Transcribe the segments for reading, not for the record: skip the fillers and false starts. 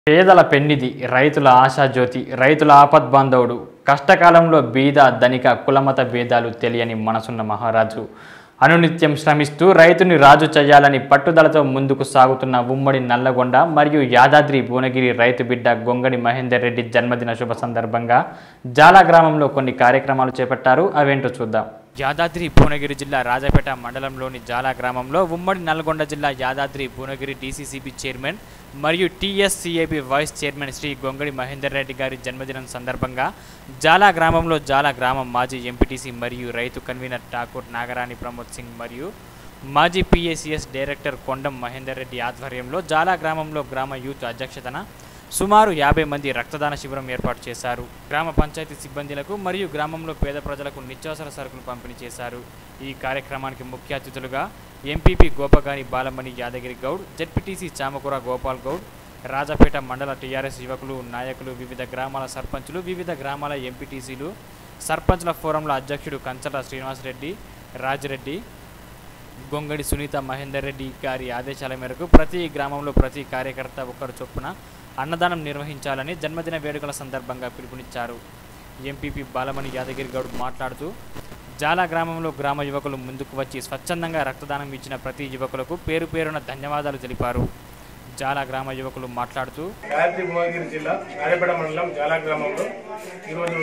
పేదల పెన్నిధి రైతుల ఆశాజ్యోతి రైతుల ఆపద్బాంధవుడు కష్టకాలంలో బీద ధనిక కులమత భేదాలు తెలియని మనసున్న మహారాజు అనునిత్యం శ్రమిస్తూ రైతుని రాజు చేయాలని పట్టుదలతో ముందుకు సాగుతున్న ఉమ్మడి నల్లగొండ మరియు యాదాద్రి భువనగిరి రైతు బిడ్డ గొంగడి మహేందర్ రెడ్డి జన్మదిన శుభ సందర్భంగా జాలా గ్రామంలో కొన్ని కార్యక్రమాలు చేపట్టారు. అవేంటో చూద్దాం. యాదాద్రి భువనగిరి జిల్లా రాజపేట మండలంలోని జాలా గ్రామంలో ఉమ్మడి నల్గొండ జిల్లా యాదాద్రి భువనగిరి డీసీసీబీ చైర్మన్ మరియు TSCAB vice chairman Shri Gongadi Mahender Reddy గారి జన్మదినం సందర్భంగా జాలా గ్రామంలో జాలా గ్రామం మాజీ ఎంపీటీసీ మరియు రైతు కన్వీనర్ ఠాకూర్ నాగరాణి ప్రమోద్ సింగ్ మరియు మాజీ పీఏసీఎస్ డైరెక్టర్ కొండం మహేందర్ రెడ్డి ఆధ్వర్యంలో జాలా గ్రామంలో గ్రామ యూత్ అధ్యక్షతన సుమారు 50 మంది రక్తదాన శిబిరం ఏర్పాటు చేశారు. గ్రామ పంచాయతీ సిబ్బందులకు మరియు గ్రామంలో పేద ప్రజలకు నిత్యావసర సరుకులు పంపిణీ చేశారు. ఈ కార్యక్రమానికి ముఖ్య అతిథులుగా ఎంపీపీ గోపగాని బాలమణి యాదగిరి గౌడ్, జెడ్పీటీసీ చామకూర గోపాల్ గౌడ్, రాజపేట మండల టీఆర్ఎస్ యువకులు నాయకులు, వివిధ గ్రామాల సర్పంచులు, వివిధ గ్రామాల ఎంపీటీసీలు, సర్పంచ్ల ఫోరంల అధ్యక్షుడు కంచల శ్రీనివాసరెడ్డి, రాజిరెడ్డి, గొంగడి సునీత మహేందర్ రెడ్డి గారి ఆదేశాల మేరకు ప్రతి గ్రామంలో ప్రతి కార్యకర్త ఒకరు చొప్పున అన్నదానం నిర్వహించాలని జన్మదిన వేడుకల సందర్భంగా పిలుపునిచ్చారు. ఎంపీపీ బాలమణి యాదగిరి గౌడ్ మాట్లాడుతూ జాలా గ్రామంలో గ్రామ యువకులు ముందుకు వచ్చి స్వచ్ఛందంగా రక్తదానం ఇచ్చిన ప్రతి యువకులకు పేరు పేరున ధన్యవాదాలు తెలిపారు. జాలా గ్రామ యువకులు మాట్లాడుతూ యాదాద్రి భువనగిరి జిల్లా రాజపేట మండలం జాలా గ్రామంలో ఈరోజు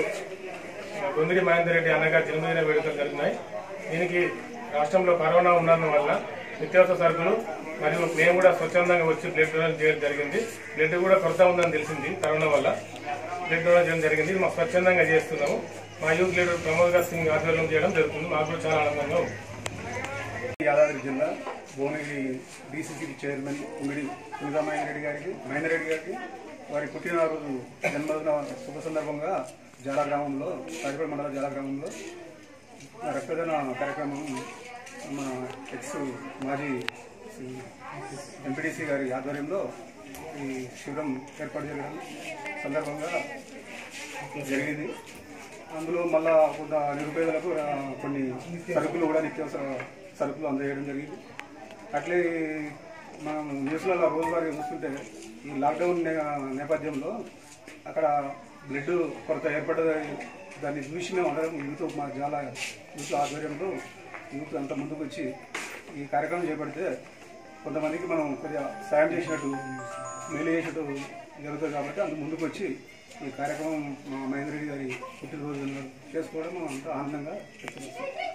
గొంగడి మహేందర్ రెడ్డి అన్నగారి జన్మదిన వేడుకలు జరుగుతున్నాయి. దీనికి రాష్ట్రంలో కరోనా ఉన్నందువల్ల నిత్యావసర సరుకులు మరియు మేము కూడా స్వచ్ఛందంగా వచ్చి బ్లడ్ డొనేషన్ చేయడం జరిగింది. బ్లడ్ కూడా కొరత ఉందని తెలిసింది. కరోనా వల్ల బ్లడ్ డొనేషన్ చేయడం జరిగింది. మాకు స్వచ్ఛందంగా చేస్తున్నాము. మా యూత్ లీడర్ ప్రమోద్ సింగ్ ఆధ్వర్యంలో చేయడం జరుగుతుంది. మాకు కూడా చాలా ఆనందంగా ఉంది. యాదాద్రి జిల్లా భువనగిరి డీసీసీబీ చైర్మన్ ఉమ్మడి సునీత మహేందర్ రెడ్డి గారికి వారి పుట్టినరోజు జన్మదిన శుభ సందర్భంగా జాలా గ్రామంలో రాజపేట మండల జాలా గ్రామంలో రక్తదాన కార్యక్రమం మన మాజీ ఎంపీటీసీ గారి ఆధ్వర్యంలో ఈ శిబిరం ఏర్పాటు చేయడం సందర్భంగా జరిగింది. అందులో మళ్ళా కొంత నిరుపేదలకు కొన్ని సరుకులు కూడా నిత్యావసర సరుకులు అందజేయడం జరిగింది. అట్లే మనం న్యూస్లలో రోజువారీ చూస్తుంటే ఈ లాక్డౌన్ నేపథ్యంలో అక్కడ బ్లడ్ కొరత ఏర్పడ్డది. దాన్ని చూసి మేము అందరం యూత్ మా చాలా యూత్ ఆధ్వర్యంలో యూత్ అంత ముందుకు వచ్చి ఈ కార్యక్రమం చేపడితే కొంతమందికి మనం కొద్దిగా సాయం చేసినట్టు మేలు చేసినట్టు జరుగుతుంది. కాబట్టి అందుకు ముందుకు వచ్చి ఈ కార్యక్రమం మా మహేందర్ రెడ్డి గారి పుట్టినరోజు చేసుకోవడం అంత ఆనందంగా చెప్తున్నాం.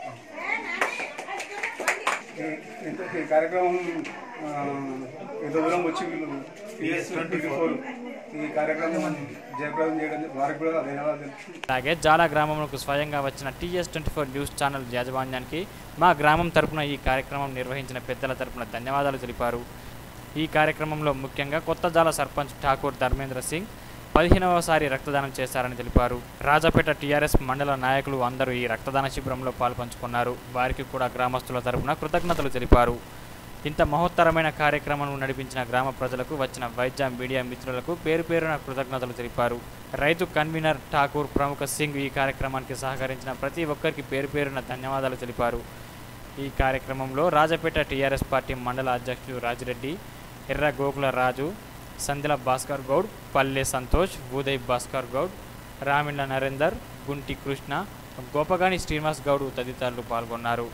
ఈ కార్యక్రమం ఎంత దూరం వచ్చి వీళ్ళు TS24 ఈ కార్యక్రమం జయప్రదం చేయడం వారికి కూడా ధన్యవాదాలు. అలాగే జాలా గ్రామంలో స్వయంగా వచ్చిన TS24 న్యూస్ ఛానల్ యాజమాన్యానికి మా గ్రామం తరపున ఈ కార్యక్రమం నిర్వహించిన పెద్దల తరపున ధన్యవాదాలు తెలిపారు. ఈ కార్యక్రమంలో ముఖ్యంగా కొత్త జాల సర్పంచ్ ఠాకూర్ ధర్మేంద్ర సింగ్ 15వసారి రక్తదానం చేశారని తెలిపారు. రాజపేట టీఆర్ఎస్ మండల నాయకులు అందరూ ఈ రక్తదాన శిబిరంలో పాల్పంచుకున్నారు. వారికి కూడా గ్రామస్తుల తరపున కృతజ్ఞతలు తెలిపారు. ఇంత మహోత్తరమైన కార్యక్రమం నడిపించిన గ్రామ ప్రజలకు, వచ్చిన వైద్య మీడియా మిత్రులకు పేరు పేరున కృతజ్ఞతలు తెలిపారు. రైతు కన్వీనర్ ఠాకూర్ ప్రముఖ సింగ్ ఈ కార్యక్రమానికి సహకరించిన ప్రతి ఒక్కరికి పేరు పేరున ధన్యవాదాలు తెలిపారు. ఈ కార్యక్రమంలో రాజపేట టీఆర్ఎస్ పార్టీ మండల అధ్యక్షుడు రాజిరెడ్డి, ఎర్ర గోకుల రాజు, సందిల భాస్కర్ గౌడ్, పల్లె సంతోష్, ఉదయ్ భాస్కర్ గౌడ్, రామిళ్ళ నరేందర్, గుంటి కృష్ణ, గోపగాని శ్రీనివాస్ గౌడ్ తదితరులు పాల్గొన్నారు.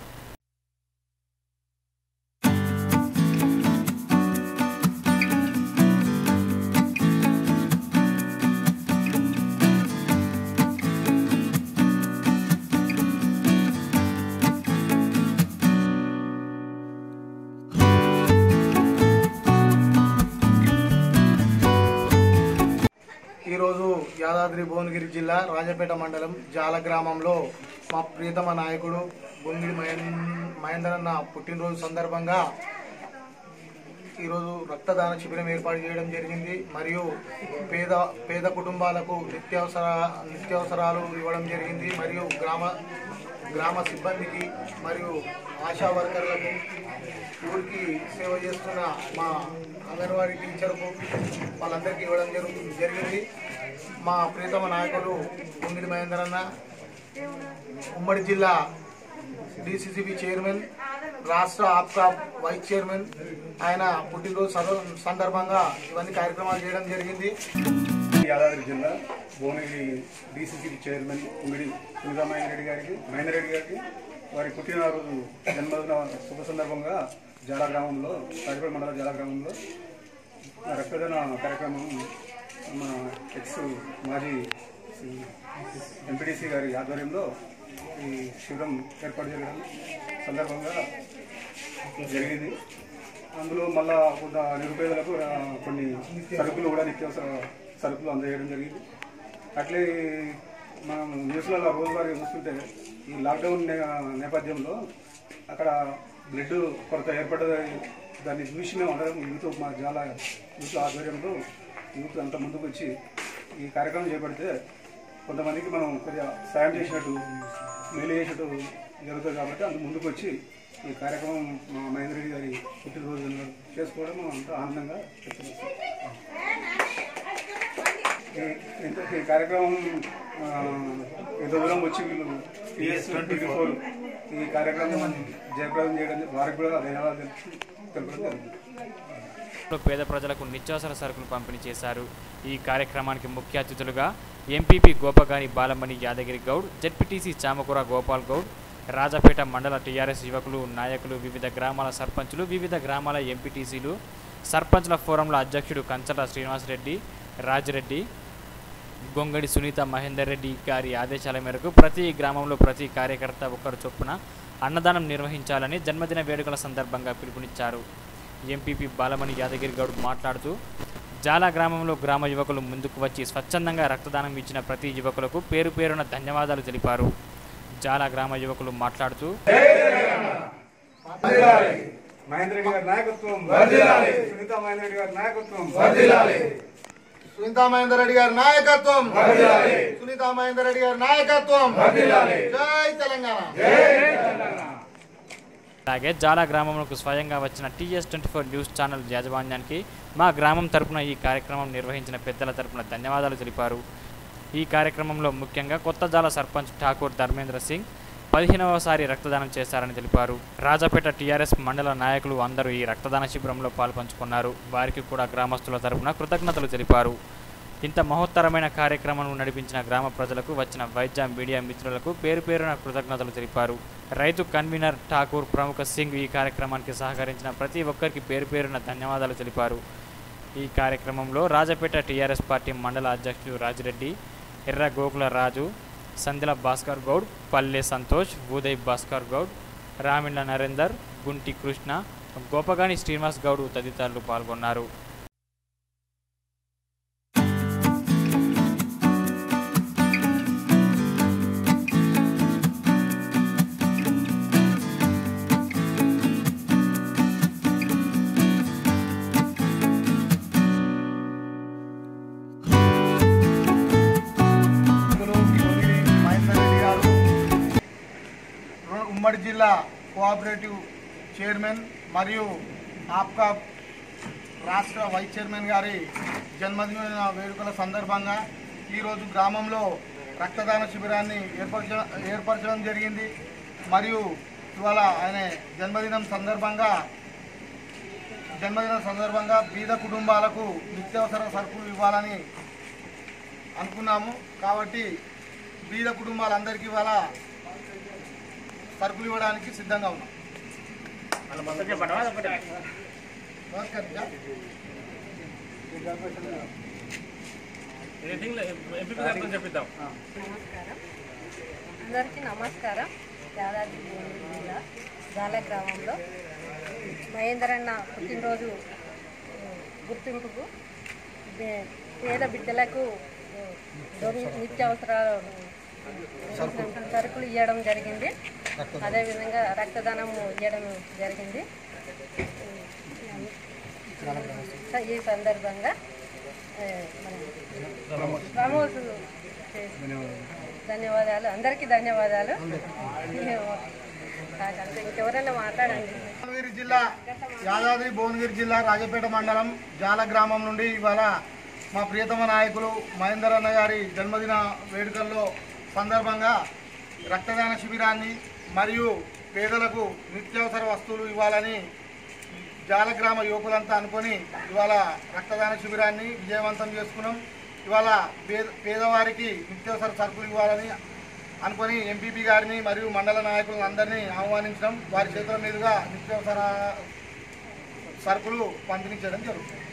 ఈరోజు యాదాద్రి భువనగిరి జిల్లా రాజపేట మండలం జాల గ్రామంలో మా ప్రియతమ నాయకుడు గొంగడి మహేందర్ అన్న పుట్టినరోజు సందర్భంగా ఈరోజు రక్తదాన శిబిరం ఏర్పాటు చేయడం జరిగింది. మరియు పేద కుటుంబాలకు నిత్యావసరాలు ఇవ్వడం జరిగింది. మరియు గ్రామ సిబ్బందికి మరియు ఆశా వర్కర్లకు, ఊరికి సేవ చేస్తున్న మా అంగన్వాడీ టీచర్కు వాళ్ళందరికీ ఇవ్వడం జరిగింది. మా ప్రియతమ నాయకులు గొంగడి మహేందర్ అన్న ఉమ్మడి జిల్లా డీసీసీబీ చైర్మన్ రాష్ట్ర ఆప్కా వైస్ చైర్మన్ ఆయన పుట్టినరోజు సందర్భంగా ఇవన్నీ కార్యక్రమాలు చేయడం జరిగింది. యాదాద్రి జిల్లా భువనగిరి డీసీసీ చైర్మన్ ఉంగిడి సునీతా మహేందర్ రెడ్డి గారికి వారి పుట్టినరోజు జన్మదిన శుభ సందర్భంగా జాలా గ్రామంలో రాజపేట మండల జాలా గ్రామంలో రక్తదాన కార్యక్రమం మన మాజీ ఎంపీటీసీ గారి ఆధ్వర్యంలో ఈ శిబిరం ఏర్పాటు చేయడం సందర్భంగా జరిగింది. అందులో మళ్ళా కొంత నిరుపేదలకు కొన్ని సరుకులు కూడా నిత్యావసర సరుకులు అందజేయడం జరిగింది. అట్లే మనం న్యూస్లలో రోజువారీ చూస్తుంటే ఈ లాక్డౌన్ నేపథ్యంలో అక్కడ బ్లడ్ కొరత ఏర్పడ్డది. దాన్ని చూసి మేము అందరం యూత్ మా చాలా యూత్ ఆధ్వర్యంలో యూత్ అంత ముందుకు వచ్చి ఈ కార్యక్రమం చేపడితే కొంతమందికి మనం కొద్దిగా సాయం చేసినట్టు మేలు చేసినట్టు జరుగుతుంది. కాబట్టి అందుకు ముందుకు వచ్చి ఈ కార్యక్రమం మా మహేందర్ రెడ్డి గారి పుట్టినరోజు చేసుకోవడం అంత ఆనందంగా చెప్తున్నాం. ఈ కార్యక్రమం ఎంత దూరం వచ్చి వీళ్ళు TS24 ఈ కార్యక్రమం జయప్రదం చేయడం వారికి కూడా ధన్యవాదాలు తెలపడం జరుగుతుంది. పేద ప్రజలకు నిత్యావసర సరుకులు పంపిణీ చేశారు. ఈ కార్యక్రమానికి ముఖ్య అతిథులుగా ఎంపీపీ గోపగాని బాలమణి యాదగిరి గౌడ్, జెడ్పీటీసీ చామకూర గోపాల్ గౌడ్, రాజపేట మండల టీఆర్ఎస్ యువకులు, నాయకులు, వివిధ గ్రామాల సర్పంచులు, వివిధ గ్రామాల ఎంపీటీసీలు, సర్పంచ్ల ఫోరంల అధ్యక్షుడు కంచల శ్రీనివాసరెడ్డి, రాజిరెడ్డి, గొంగడి సునీత మహేందర్ రెడ్డి గారి ఆదేశాల మేరకు ప్రతి గ్రామంలో ప్రతి కార్యకర్త ఒకరు చొప్పున అన్నదానం నిర్వహించాలని జన్మదిన వేడుకల సందర్భంగా పిలుపునిచ్చారు. ఎంపీపీ బాలమణి యాదగిరి గౌడ్ మాట్లాడుతూ జాలా గ్రామంలో గ్రామ యువకులు ముందుకు వచ్చి స్వచ్ఛందంగా రక్తదానం ఇచ్చిన ప్రతి యువకులకు పేరు పేరున ధన్యవాదాలు తెలిపారు. జాలా గ్రామ యువకులు మాట్లాడుతూ మహేందర్ రెడ్డి గారి నాయకత్వం, సునీతా మహేందర్ రెడ్డి గారి నాయకత్వం, సునీతా మహేందర్ రెడ్డి గారి నాయకత్వం, సునీతా మహేందర్ రెడ్డి గారి నాయకత్వం, జై తెలంగాణ. అలాగే జాలా గ్రామంలోకి స్వయంగా వచ్చిన TS24 న్యూస్ ఛానల్ యాజమాన్యానికి మా గ్రామం తరపున ఈ కార్యక్రమం నిర్వహించిన పెద్దల తరపున ధన్యవాదాలు తెలిపారు. ఈ కార్యక్రమంలో ముఖ్యంగా కొత్త జాల సర్పంచ్ ఠాకూర్ ధర్మేంద్ర సింగ్ 15వసారి రక్తదానం చేశారని తెలిపారు. రాజపేట టీఆర్ఎస్ మండల నాయకులు అందరూ ఈ రక్తదాన శిబిరంలో పాల్పంచుకున్నారు. వారికి కూడా గ్రామస్తుల తరపున కృతజ్ఞతలు తెలిపారు. ఇంత మహోత్తరమైన కార్యక్రమాన్ని నడిపించిన గ్రామ ప్రజలకు, వచ్చిన వైద్య మీడియా మిత్రులకు పేరు పేరున కృతజ్ఞతలు తెలిపారు. రైతు కన్వీనర్ ఠాకూర్ ప్రముఖ సింగ్ ఈ కార్యక్రమానికి సహకరించిన ప్రతి ఒక్కరికి పేరు పేరున ధన్యవాదాలు తెలిపారు. ఈ కార్యక్రమంలో రాజపేట టీఆర్ఎస్ పార్టీ మండల అధ్యక్షుడు రాజిరెడ్డి, ఎర్ర గోకుల రాజు, సందిల భాస్కర్ గౌడ్, పల్లె సంతోష్, ఉదయ్ భాస్కర్ గౌడ్, రామిండ్ల నరేందర్, గుంటి కృష్ణ, గోపగాని శ్రీనివాస్ గౌడ్ తదితరులు పాల్గొన్నారు. ఉమ్మడి జిల్లా కోఆపరేటివ్ చైర్మన్ మరియు ఆప్కా రాష్ట్ర వైస్ చైర్మన్ గారి జన్మదిన వేడుకల సందర్భంగా ఈరోజు గ్రామంలో రక్తదాన శిబిరాన్ని ఏర్పరచడం జరిగింది. మరియు ఇవాళ ఆయన జన్మదినం సందర్భంగా బీద కుటుంబాలకు నిత్యావసర సరుకులు ఇవ్వాలని అనుకున్నాము. కాబట్టి బీద కుటుంబాలందరికీ ఇవాళ సరుకులు ఇవ్వడానికి సిద్ధంగా ఉన్నాం. అందరికీ నమస్కారం. యాదాద్రి జిల్లా జాలా గ్రామంలో మహేందరన్న పుట్టినరోజు గుర్తింపుకు పేద బిడ్డలకు నిత్యావసర సరుకులు ఇవ్వడం జరిగింది. అదేవిధంగా రక్తదానం ఇవ్వడం జరిగింది. ఈ సందర్భంగా ధన్యవాదాలు, అందరికీ ధన్యవాదాలు. ఇంకెవరైనా మాట్లాడండి. యాదాద్రి భువనగిరి జిల్లా రాజపేట మండలం జాల గ్రామం నుండి ఇవాళ మా ప్రియతమ నాయకులు మహేందర్ అన్న గారి జన్మదిన వేడుకల్లో సందర్భంగా రక్తదాన శిబిరాన్ని మరియు పేదలకు నిత్యావసర వస్తువులు ఇవ్వాలని జాలగ్రామ యువకులంతా అనుకొని ఇవాళ రక్తదాన శిబిరాన్ని విజయవంతం చేసుకున్నాం. ఇవాళ పేదవారికి నిత్యావసర సరుకులు ఇవ్వాలని అనుకొని ఎంపీపీ గారిని మరియు మండల నాయకులను అందరినీ ఆహ్వానించడం, వారి చేతుల మీదుగా నిత్యావసర సరుకులు పంపిణీ చేయడం జరుగుతుంది.